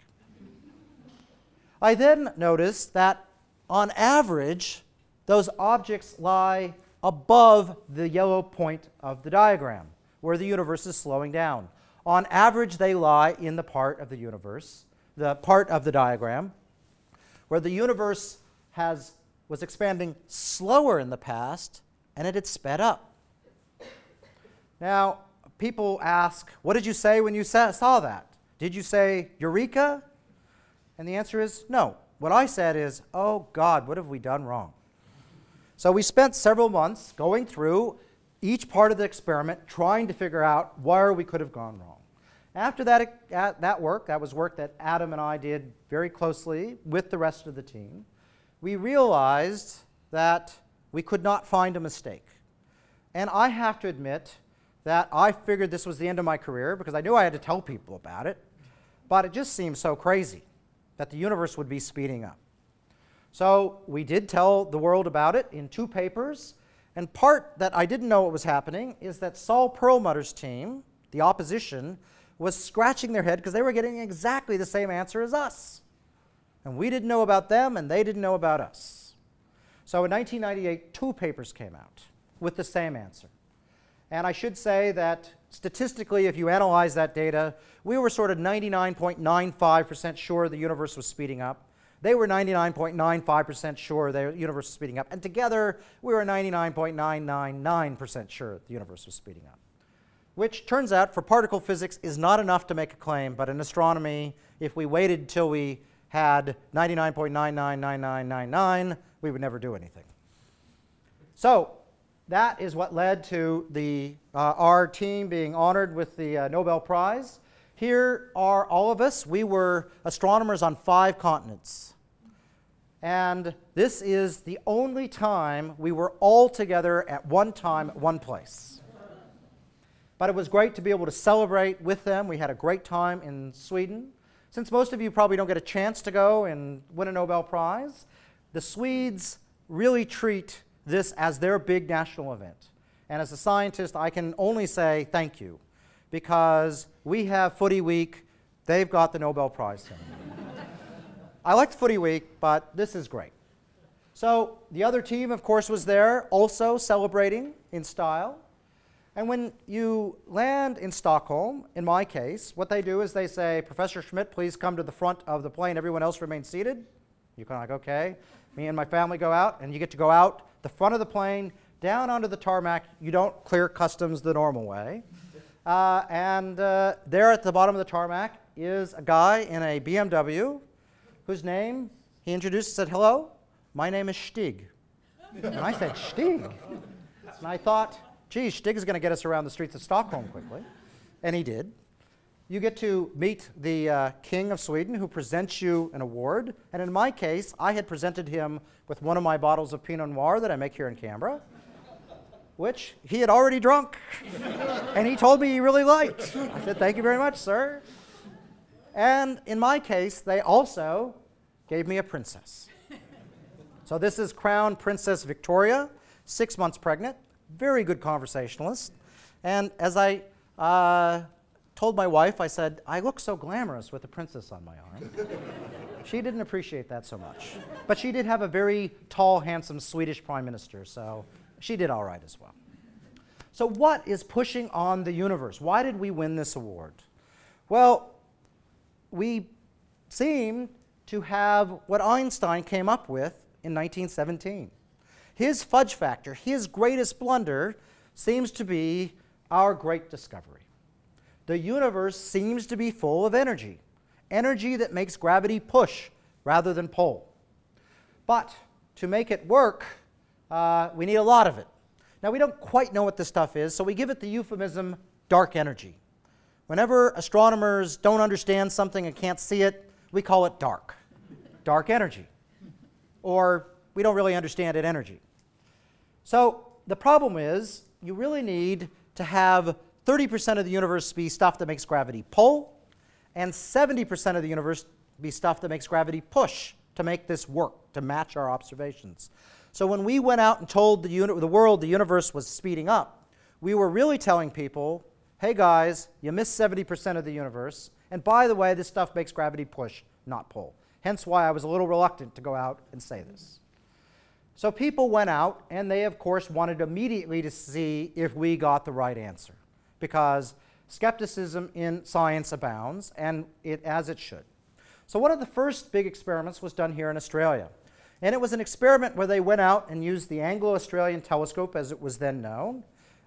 I then noticed that on average, those objects lie above the yellow point of the diagram, where the universe is slowing down. On average, they lie in the part of the universe, the part of the diagram, where the universe was expanding slower in the past, and it had sped up. Now, people ask, what did you say when you saw that? Did you say, Eureka? And the answer is no. What I said is, oh God, what have we done wrong? So we spent several months going through each part of the experiment, trying to figure out where we could have gone wrong. After that work, that was work that Adam and I did very closely with the rest of the team, we realized that we could not find a mistake. And I have to admit that I figured this was the end of my career because I knew I had to tell people about it, but it just seemed so crazy that the universe would be speeding up. So we did tell the world about it in 2 papers, and part that I didn't know what was happening is that Saul Perlmutter's team, the opposition, was scratching their head because they were getting exactly the same answer as us. And we didn't know about them, and they didn't know about us. So in 1998, 2 papers came out with the same answer. And I should say that statistically, if you analyze that data, we were sort of 99.95% sure the universe was speeding up. They were 99.95% sure the universe was speeding up. And together, we were 99.999% sure the universe was speeding up. Which turns out, for particle physics, is not enough to make a claim. But in astronomy, if we waited until we had 99.999999, we would never do anything. So that is what led to our team being honored with the Nobel Prize. Here are all of us. We were astronomers on 5 continents. And this is the only time we were all together at one time at one place. But it was great to be able to celebrate with them. We had a great time in Sweden. Since most of you probably don't get a chance to go and win a Nobel Prize, the Swedes really treat this as their big national event. And as a scientist, I can only say thank you, because we have Footy Week, they've got the Nobel Prize. I liked Footy Week, but this is great. So the other team, of course, was there, also celebrating in style. And when you land in Stockholm, in my case, what they do is they say, Professor Schmidt, please come to the front of the plane. Everyone else remains seated. You're kind of like, OK. Me and my family go out, and you get to go out the front of the plane, down onto the tarmac. You don't clear customs the normal way. There at the bottom of the tarmac is a guy in a BMW whose name he introduced and said, hello, my name is Stig. And I said, Stig? And I thought, geez, Stig is going to get us around the streets of Stockholm quickly. And he did. You get to meet the King of Sweden, who presents you an award. And in my case, I had presented him with one of my bottles of Pinot Noir that I make here in Canberra, which he had already drunk. And he told me he really liked. I said, thank you very much, sir. And in my case, they also gave me a princess. So this is Crown Princess Victoria, 6 months pregnant, very good conversationalist. And as I told my wife, I said, I look so glamorous with a princess on my arm. She didn't appreciate that so much. But she did have a very tall, handsome Swedish prime minister, so she did all right as well. So what is pushing on the universe? Why did we win this award? Well, we seem to have what Einstein came up with in 1917. His fudge factor, his greatest blunder, seems to be our great discovery. The universe seems to be full of energy, energy that makes gravity push rather than pull. But to make it work, we need a lot of it. Now, we don't quite know what this stuff is, so we give it the euphemism dark energy. Whenever astronomers don't understand something and can't see it, we call it dark. Dark energy. Or we don't really understand it energy. So the problem is you really need to have 30% of the universe be stuff that makes gravity pull, and 70% of the universe be stuff that makes gravity push to make this work, to match our observations. So when we went out and told the world the universe was speeding up, we were really telling people, hey guys, you missed 70% of the universe, and by the way, this stuff makes gravity push, not pull. Hence why I was a little reluctant to go out and say this. So people went out, and they, of course, wanted immediately to see if we got the right answer, because skepticism in science abounds, and as it should. So one of the first big experiments was done here in Australia. And it was an experiment where they went out and used the Anglo-Australian telescope, as it was then known,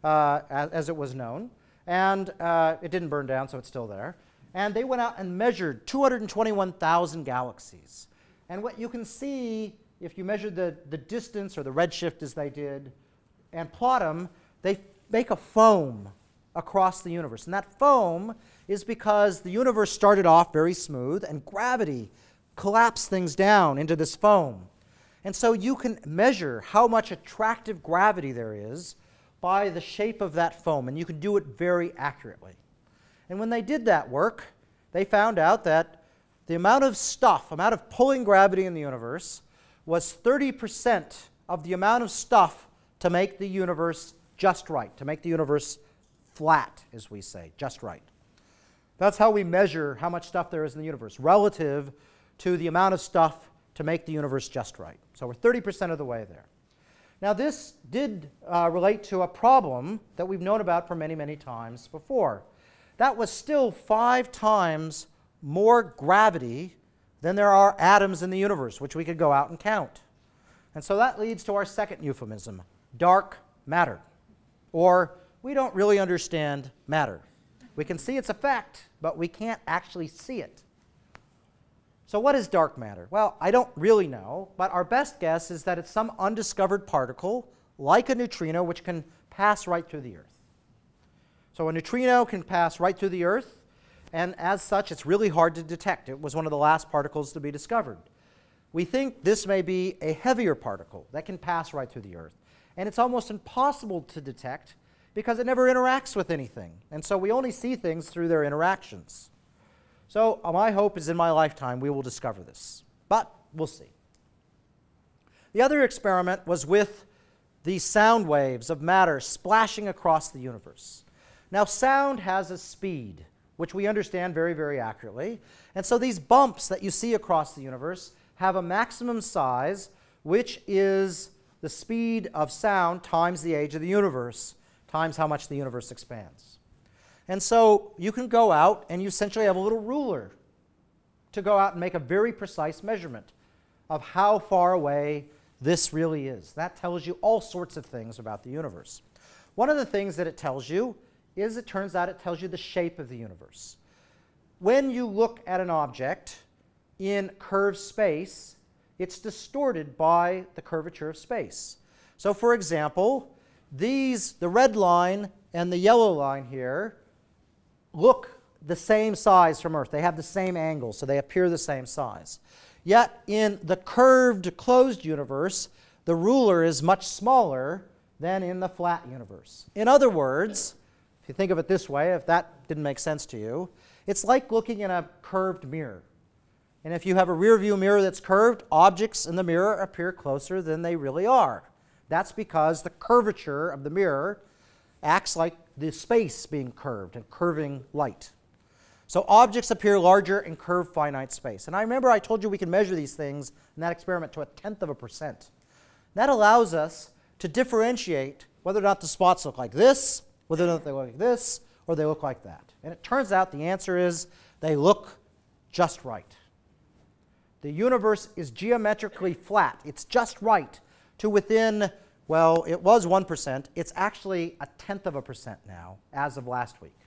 and it didn't burn down, so it's still there. And they went out and measured 221,000 galaxies. And what you can see, if you measure the distance or the redshift as they did, and plot them, they make a foam across the universe. And that foam is because the universe started off very smooth and gravity collapsed things down into this foam. And so you can measure how much attractive gravity there is by the shape of that foam, and you can do it very accurately. And when they did that work, they found out that the amount of pulling gravity in the universe was 30% of the amount of stuff to make the universe just right, to make the universe flat, as we say, just right. That's how we measure how much stuff there is in the universe, relative to the amount of stuff to make the universe just right. So we're 30% of the way there. Now this did relate to a problem that we've known about for many, many times before. That was still 5 times more gravity than there are atoms in the universe, which we could go out and count. And so that leads to our second euphemism, dark matter, or we don't really understand matter. We can see its effect, but we can't actually see it. So what is dark matter? Well, I don't really know, but our best guess is that it's some undiscovered particle, like a neutrino, which can pass right through the Earth. So a neutrino can pass right through the Earth, and as such, it's really hard to detect. It was one of the last particles to be discovered. We think this may be a heavier particle that can pass right through the Earth. And it's almost impossible to detect because it never interacts with anything. And so we only see things through their interactions. So my hope is in my lifetime we will discover this. But we'll see. The other experiment was with the sound waves of matter splashing across the universe. Now sound has a speed, which we understand very, very accurately. And so these bumps that you see across the universe have a maximum size, which is the speed of sound times the age of the universe, times how much the universe expands. And so you can go out and you essentially have a little ruler to go out and make a very precise measurement of how far away this really is. That tells you all sorts of things about the universe. One of the things that it tells you is, it turns out, it tells you the shape of the universe. When you look at an object in curved space, it's distorted by the curvature of space. So for example, the red line and the yellow line here look the same size from Earth. They have the same angle, so they appear the same size. Yet in the curved, closed universe, the ruler is much smaller than in the flat universe. In other words, if you think of it this way, if that didn't make sense to you, it's like looking in a curved mirror. And if you have a rear view mirror that's curved, objects in the mirror appear closer than they really are. That's because the curvature of the mirror acts like the space being curved and curving light. So objects appear larger in curved finite space. And I remember I told you we can measure these things in that experiment to 0.1%. That allows us to differentiate whether or not the spots look like this, whether or not they look like this, or they look like that. And it turns out the answer is they look just right. The universe is geometrically flat. It's just right to within, well, it was 1%. It's actually 0.1% now, as of last week.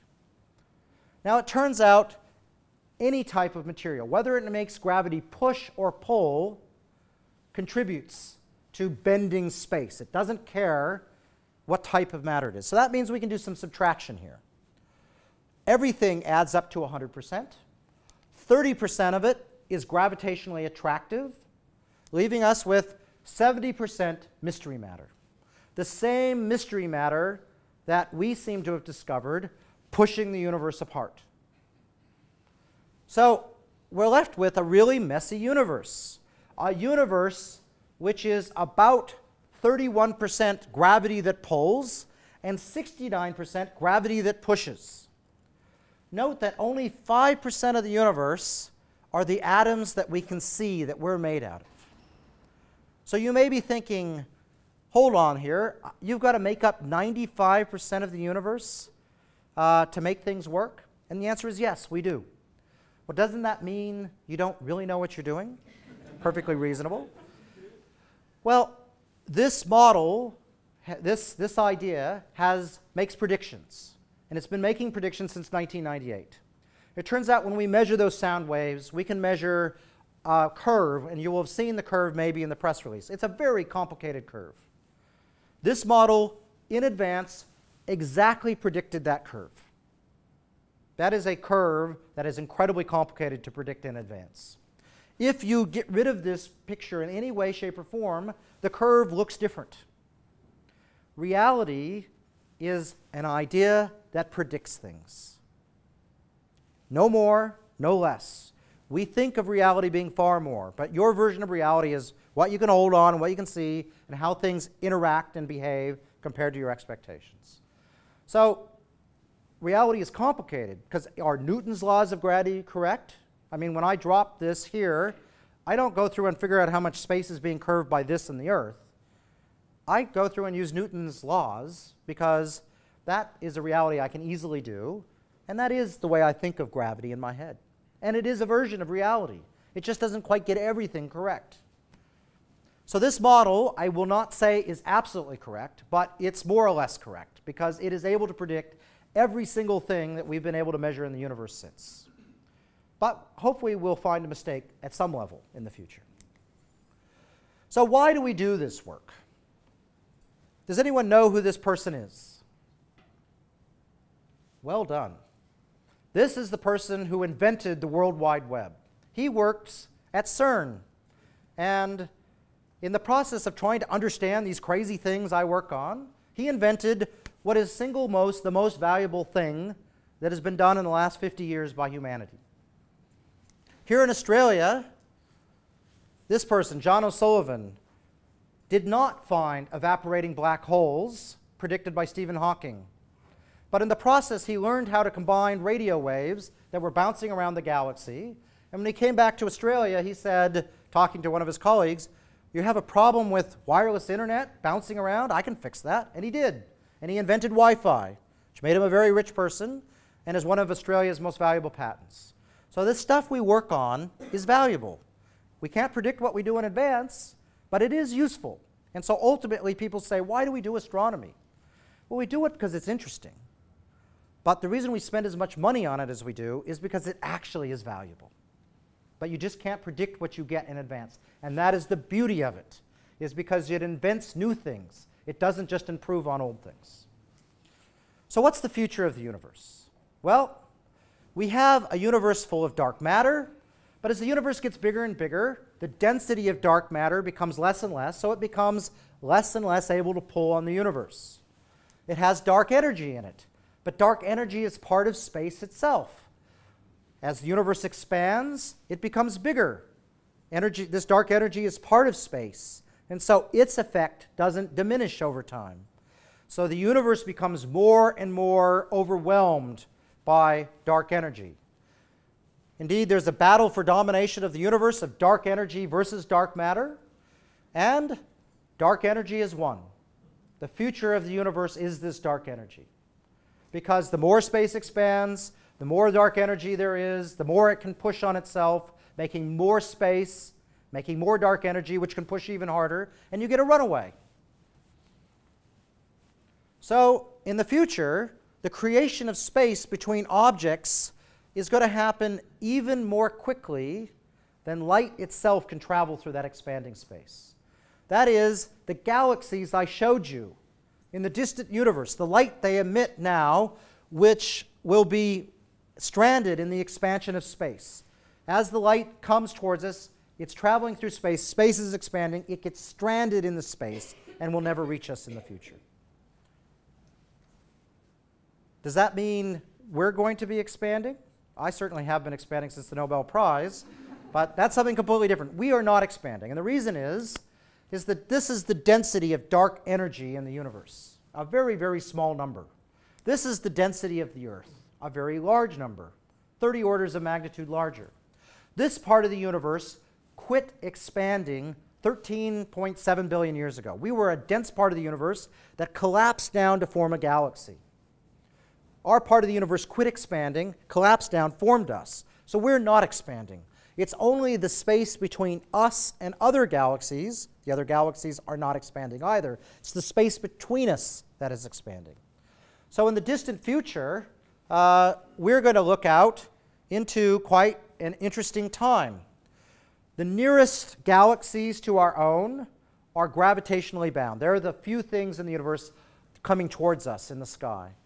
Now, it turns out any type of material, whether it makes gravity push or pull, contributes to bending space. It doesn't care what type of matter it is. So that means we can do some subtraction here. Everything adds up to 100%. 30% of it is gravitationally attractive, leaving us with 70% mystery matter. The same mystery matter that we seem to have discovered pushing the universe apart. So we're left with a really messy universe. A universe which is about 31% gravity that pulls and 69% gravity that pushes. Note that only 5% of the universe are the atoms that we can see that we're made out of. So you may be thinking, hold on here, you've got to make up 95% of the universe to make things work? And the answer is yes, we do. Well, doesn't that mean you don't really know what you're doing? Perfectly reasonable. Well, this model, this idea makes predictions. And it's been making predictions since 1998. It turns out when we measure those sound waves, we can measure a curve, and you will have seen the curve maybe in the press release. It's a very complicated curve. This model, in advance, exactly predicted that curve. that is a curve that is incredibly complicated to predict in advance. If you get rid of this picture in any way, shape, or form, the curve looks different. Reality is an idea that predicts things. No more, no less. We think of reality being far more, but your version of reality is what you can hold on, and what you can see, and how things interact and behave compared to your expectations. So reality is complicated because are Newton's laws of gravity correct? I mean, when I drop this here, I don't go through and figure out how much space is being curved by this and the Earth. I go through and use Newton's laws because that is a reality I can easily do, and that is the way I think of gravity in my head. And it is a version of reality. It just doesn't quite get everything correct. So this model, I will not say is absolutely correct, but it's more or less correct because it is able to predict every single thing that we've been able to measure in the universe since. But hopefully we'll find a mistake at some level in the future. So why do we do this work? Does anyone know who this person is? Well done. This is the person who invented the World Wide Web. He works at CERN. And in the process of trying to understand these crazy things I work on, he invented what is the most valuable thing that has been done in the last 50 years by humanity. Here in Australia, this person, John O'Sullivan, did not find evaporating black holes predicted by Stephen Hawking. But in the process, he learned how to combine radio waves that were bouncing around the galaxy. And when he came back to Australia, he said, talking to one of his colleagues, "You have a problem with wireless internet bouncing around? I can fix that." And he did. And he invented Wi-Fi, which made him a very rich person and is one of Australia's most valuable patents. So this stuff we work on is valuable. We can't predict what we do in advance, but it is useful. And so ultimately people say, why do we do astronomy? Well, we do it because it's interesting. But the reason we spend as much money on it as we do is because it actually is valuable. But you just can't predict what you get in advance. And that is the beauty of it, is because it invents new things. It doesn't just improve on old things. So what's the future of the universe? Well, we have a universe full of dark matter, but as the universe gets bigger and bigger, the density of dark matter becomes less and less, so it becomes less and less able to pull on the universe. It has dark energy in it, but dark energy is part of space itself. As the universe expands, it becomes bigger. This dark energy is part of space, and so its effect doesn't diminish over time. So the universe becomes more and more overwhelmed by dark energy. Indeed, there's a battle for domination of the universe of dark energy versus dark matter, and dark energy is won. The future of the universe is this dark energy. Because the more space expands, the more dark energy there is, the more it can push on itself, making more space, making more dark energy, which can push even harder, and you get a runaway. So in the future, the creation of space between objects is going to happen even more quickly than light itself can travel through that expanding space. That is, the galaxies I showed you in the distant universe, the light they emit now, which will be stranded in the expansion of space. As the light comes towards us, it's traveling through space, space is expanding, it gets stranded in the space and will never reach us in the future. Does that mean we're going to be expanding? I certainly have been expanding since the Nobel Prize, but that's something completely different. We are not expanding, and the reason is that this is the density of dark energy in the universe, a very, very small number. This is the density of the Earth, a very large number, 30 orders of magnitude larger. This part of the universe quit expanding 13.7 billion years ago. We were a dense part of the universe that collapsed down to form a galaxy. Our part of the universe quit expanding, collapsed down, formed us. So we're not expanding. It's only the space between us and other galaxies. The other galaxies are not expanding either. It's the space between us that is expanding. So in the distant future, we're going to look out into quite an interesting time. The nearest galaxies to our own are gravitationally bound. They're the few things in the universe coming towards us in the sky.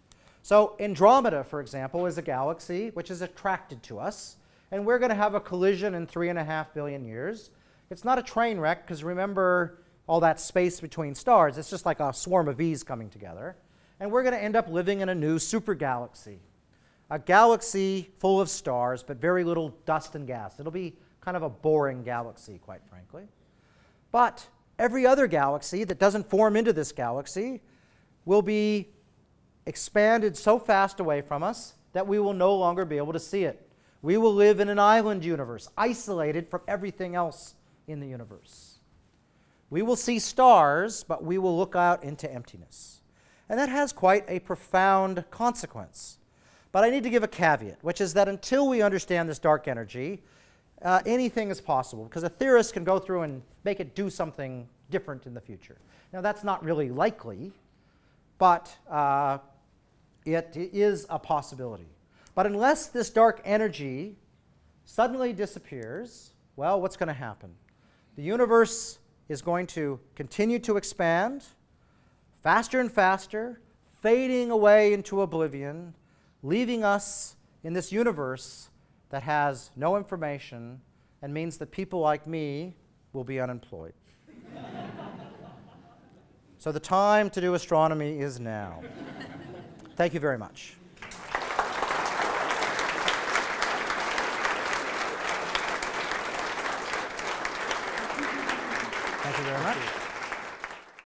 So Andromeda, for example, is a galaxy which is attracted to us, and we're going to have a collision in 3.5 billion years. It's not a train wreck, because remember all that space between stars. It's just like a swarm of bees coming together. And we're going to end up living in a new supergalaxy, a galaxy full of stars, but very little dust and gas. It'll be kind of a boring galaxy, quite frankly. But every other galaxy that doesn't form into this galaxy will be expanded so fast away from us that we will no longer be able to see it. We will live in an island universe, isolated from everything else in the universe. We will see stars, but we will look out into emptiness. And that has quite a profound consequence. But I need to give a caveat, which is that until we understand this dark energy, anything is possible, because a theorist can go through and make it do something different in the future. Now, that's not really likely, but it is a possibility. But unless this dark energy suddenly disappears, well, what's going to happen? The universe is going to continue to expand faster and faster, fading away into oblivion, leaving us in this universe that has no information and means that people like me will be unemployed. So the time to do astronomy is now. Thank you very much. Thank you very much.